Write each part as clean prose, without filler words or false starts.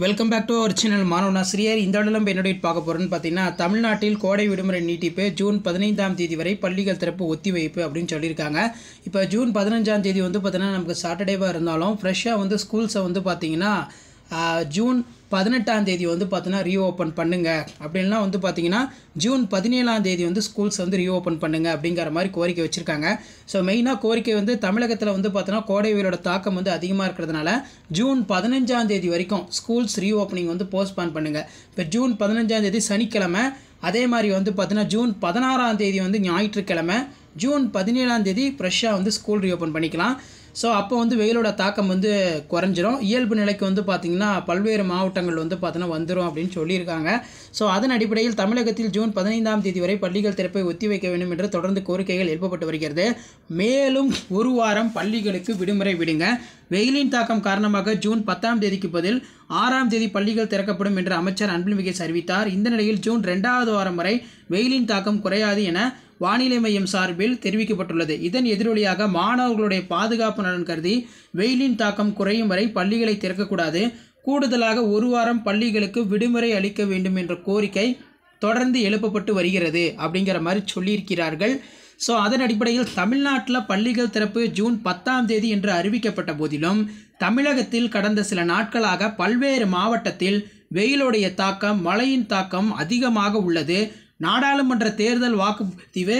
Welcome back to our channel மாணவன் ஆசிரியர். இந்த இடத்துல என்னோட பார்க்க போகிறோன்னு பார்த்தீங்கன்னா, தமிழ்நாட்டில் கோடை விடுமுறை நீட்டிப்பு ஜூன் 15ஆம் தேதி வரை பள்ளிகள் திறப்பு ஒத்திவைப்பு அப்படின்னு சொல்லியிருக்காங்க. இப்போ ஜூன் 15ஆம் தேதி வந்து பார்த்தீங்கன்னா நமக்கு சாட்டர்டேவாக இருந்தாலும் ஃப்ரெஷ்ஷாக ஸ்கூல்ஸை பார்த்தீங்கன்னா ஜூன் 18ஆம் தேதி பார்த்தீங்கன்னா ரீஓப்பன் பண்ணுங்க, அப்படின்னா பார்த்தீங்கன்னா ஜூன் 17ஆம் தேதி ஸ்கூல்ஸ் ரீஓப்பன் பண்ணுங்க அப்படிங்கிற மாதிரி கோரிக்கை வச்சுருக்காங்க. ஸோ மெயினாக கோரிக்கை தமிழகத்தில் பார்த்தீங்கன்னா கோடை வெயிலோட தாக்கம் அதிகமாக இருக்கிறதுனால ஜூன் 15ஆம் தேதி வரைக்கும் ஸ்கூல்ஸ் ரீஓப்பனிங் போஸ்ட்பான் பண்ணுங்கள். இப்போ ஜூன் 15ஆம் தேதி சனிக்கிழமை, அதே மாதிரி பார்த்தீங்கன்னா ஜூன் 16ஆம் தேதி ஞாயிற்றுக்கிழமை, ஜூன் 17ஆம் தேதி ஃப்ரெஷ்ஷாக ஸ்கூல் ரீஓப்பன் பண்ணிக்கலாம். ஸோ அப்போ வெயிலோட தாக்கம் குறைஞ்சிரும். இயல்பு நிலைக்கு பார்த்தீங்கன்னா பல்வேறு மாவட்டங்கள் பார்த்தீங்கன்னா வந்துடும் அப்படின்னு சொல்லியிருக்காங்க. ஸோ அதன் அடிப்படையில் தமிழகத்தில் ஜூன் 15ஆம் தேதி வரை பள்ளிகள் திறப்பை ஒத்திவைக்க வேண்டும் என்று தொடர்ந்து கோரிக்கைகள் எழுப்பப்பட்டு வருகிறது. மேலும் ஒரு வாரம் பள்ளிகளுக்கு விடுமுறை விடுங்க. வெயிலின் தாக்கம் காரணமாக ஜூன் 10ஆம் தேதிக்கு பதில் 6ஆம் தேதி பள்ளிகள் திறக்கப்படும் என்று அமைச்சர் அன்பில் அறிவித்தார். இந்த நிலையில் ஜூன் 2வது வாரம் வரை வெயிலின் தாக்கம் குறையாது என வானிலை மையம் சார்பில் தெரிவிக்கப்பட்டுள்ளது. இதன் எதிரொலியாக மாணவர்களுடைய பாதுகாப்பு நலன் கருதி வெயிலின் தாக்கம் குறையும் வரை பள்ளிகளை திறக்கக்கூடாது, கூடுதலாக ஒரு வாரம் பள்ளிகளுக்கு விடுமுறை அளிக்க வேண்டும் என்ற கோரிக்கை தொடர்ந்து எழுப்பப்பட்டு வருகிறது அப்படிங்கிற மாதிரி சொல்லியிருக்கிறார்கள். ஸோ அதன் அடிப்படையில் தமிழ்நாட்டில் பள்ளிகள் திறப்பு ஜூன் 10ஆம் தேதி என்று அறிவிக்கப்பட்ட போதிலும் தமிழகத்தில் கடந்த சில நாட்களாக பல்வேறு மாவட்டத்தில் வெயிலுடைய தாக்கம், மழையின் தாக்கம் அதிகமாக உள்ளது. நாடாளுமன்ற தேர்தல் வாக்குப்பதிவு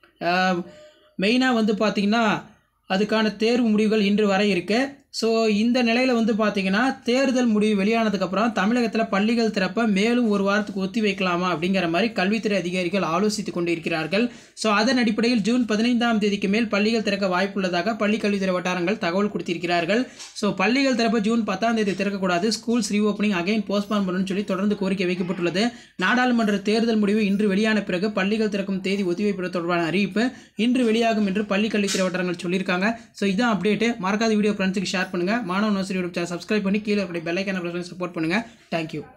மெயினாக பார்த்திங்கன்னா அதுக்கான தேர்வு முடிவுகள் இன்று வரை இருக்கு. ஸோ இந்த நிலையில் பார்த்திங்கன்னா தேர்தல் முடிவு வெளியானதுக்கப்புறம் தமிழகத்தில் பள்ளிகள் திறப்ப மேலும் ஒரு வாரத்துக்கு ஒத்தி வைக்கலாமா அப்படிங்கிற மாதிரி கல்வித்துறை அதிகாரிகள் ஆலோசித்து கொண்டு இருக்கிறார்கள். ஸோ அதன் அடிப்படையில் ஜூன் 15ஆம் தேதிக்கு மேல் பள்ளிகள் திறக்க வாய்ப்புள்ளதாக பள்ளி கல்வித்துறை வட்டாரங்கள் தகவல் கொடுத்திருக்கிறார்கள். ஸோ பள்ளிகள் திறப்ப ஜூன் 10ஆம் தேதி திறக்கக்கூடாது, ஸ்கூல்ஸ் ரீஓப்பனிங் அகைன் போஸ்ட்பான் பண்ணணும்னு சொல்லி தொடர்ந்து கோரிக்கை வைக்கப்பட்டுள்ளது. நாடாளுமன்ற தேர்தல் முடிவு இன்று வெளியான பிறகு பள்ளிகள் திறக்கும் தேதி ஒத்திவைப்பு தொடர்பான அறிவிப்பு இன்று வெளியாகும் என்று பள்ளி கல்வித்துறை வட்டாரங்கள் சொல்லியிருக்காங்க. ஸோ இதான் அப்டேட். மறக்காத வீடியோ ஃப்ரெண்ட்ஸுக்கு ஷேர் பண்ணுங்க. மாணவன் ஆசிரியர் யூடியூப் சேனல் சப்ஸ்கிரைப் பண்ணி கீழே பெல் ஐகானை பிரஸ் பண்ணி சப்போர்ட் பண்ணுங்க. தேங்க்யூ.